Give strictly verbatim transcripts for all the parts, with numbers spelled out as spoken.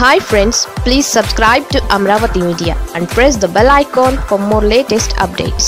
Hi friends, please subscribe to Amravati Media and press the bell icon for more latest updates.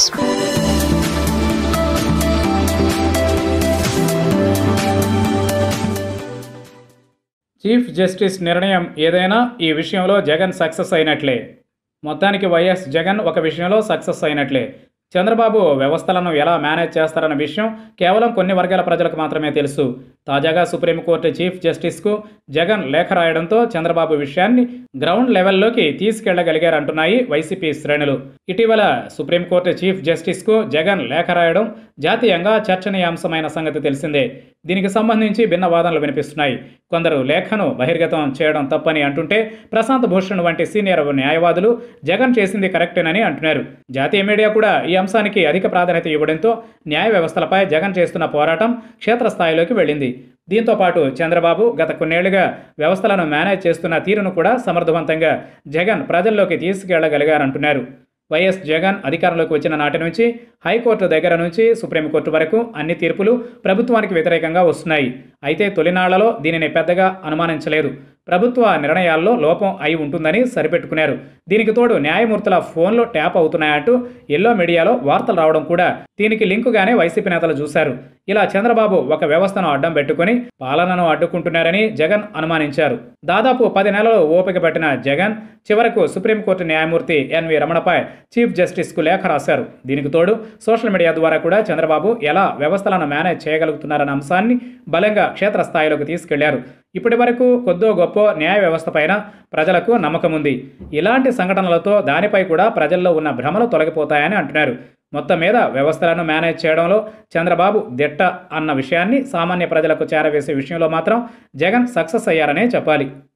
Chief justice నిర్ణయం ఏదైనా ఈ విషయంలో Jagan success అయినట్లే. మొత్తానికి YS Jagan ఒక విషయంలో సక్సెస్ అయినట్లే. చంద్రబాబు వ్యవస్థలను ఎలా మేనేజ్ చేస్తారన్న విషయం కేవలం కొన్ని వర్గాల ప్రజలకు మాత్రమే తెలుసు. తాజాగా సుప్రీంకోర్టు చీఫ్ జస్టిస్కు జగన్ లేఖ రాయడంతో చంద్రబాబు విషయాన్ని గ్రౌండ్ లెవెల్లోకి తీసుకెళ్లగలిగారంటున్నాయి వైసీపీ శ్రేణులు. ఇటీవల సుప్రీంకోర్టు చీఫ్ జస్టిస్కు జగన్ లేఖ రాయడం జాతీయంగా చర్చనీయాంశమైన సంగతి తెలిసిందే. దీనికి సంబంధించి భిన్న వాదనలు వినిపిస్తున్నాయి. కొందరు లేఖను బహిర్గతం చేయడం తప్పని అంటుంటే, ప్రశాంత్ భూషణ్ వంటి సీనియర్ న్యాయవాదులు జగన్ చేసింది కరెక్టేనని అంటున్నారు. జాతీయ మీడియా కూడా ఈ అంశానికి అధిక ప్రాధాన్యత ఇవ్వడంతో న్యాయ వ్యవస్థలపై జగన్ చేస్తున్న పోరాటం క్షేత్రస్థాయిలోకి వెళ్ళింది. దీంతో పాటు చంద్రబాబు గత కొన్నేళ్లుగా వ్యవస్థలను మేనేజ్ చేస్తున్న తీరును కూడా సమర్థవంతంగా జగన్ ప్రజల్లోకి తీసుకెళ్లగలిగారంటున్నారు. వైఎస్ జగన్ అధికారంలోకి వచ్చిన నాటి నుంచి హైకోర్టు దగ్గర నుంచి సుప్రీంకోర్టు వరకు అన్ని తీర్పులు ప్రభుత్వానికి వ్యతిరేకంగా వస్తున్నాయి. అయితే తొలినాళ్లలో దీనిని పెద్దగా అనుమానించలేదు. ప్రభుత్వ నిర్ణయాల్లో లోపం అయి ఉంటుందని సరిపెట్టుకున్నారు. దీనికి తోడు న్యాయమూర్తుల ఫోన్లు ట్యాప్ అవుతున్నాయంటూ ఎల్లో మీడియాలో వార్తలు రావడం కూడా దీనికి లింకుగానే వైసీపీ నేతలు చూశారు. ఇలా చంద్రబాబు ఒక వ్యవస్థను అడ్డం పెట్టుకుని పాలనను అడ్డుకుంటున్నారని జగన్ అనుమానించారు. దాదాపు పది నెలలు ఓపిక పట్టిన జగన్ చివరకు సుప్రీంకోర్టు న్యాయమూర్తి ఎన్వి రమణపై చీఫ్ జస్టిస్కు లేఖ రాశారు. దీనికి తోడు సోషల్ మీడియా ద్వారా కూడా చంద్రబాబు ఎలా వ్యవస్థలను మేనేజ్ చేయగలుగుతున్నారన్న అంశాన్ని బలంగా క్షేత్రస్థాయిలోకి తీసుకెళ్లారు. ఇప్పటి వరకు కొద్దో గొప్ప న్యాయ వ్యవస్థ పైన ప్రజలకు నమ్మకం ఉంది. ఇలాంటి సంఘటనలతో దానిపై కూడా ప్రజల్లో ఉన్న భ్రమలు తొలగిపోతాయని అంటున్నారు. మొత్తం మీద వ్యవస్థలను మేనేజ్ చేయడంలో చంద్రబాబు దిట్ట అన్న విషయాన్ని సామాన్య ప్రజలకు చేరవేసే విషయంలో మాత్రం జగన్ సక్సెస్ అయ్యారనే చెప్పాలి.